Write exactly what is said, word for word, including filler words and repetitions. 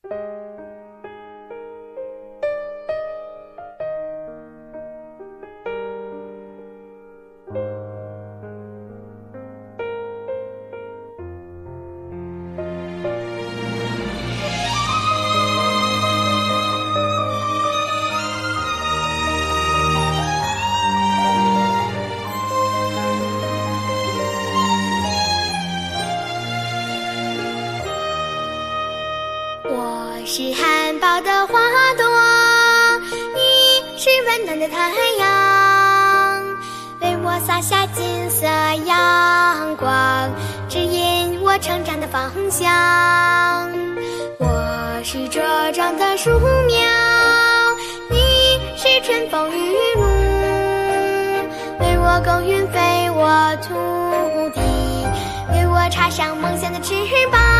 我是含苞的花朵，你是温暖的太阳，为我洒下金色阳光，指引我成长的方向。我是茁壮的树苗，你是春风雨露，为我耕耘肥沃土地，为我插上梦想的翅膀。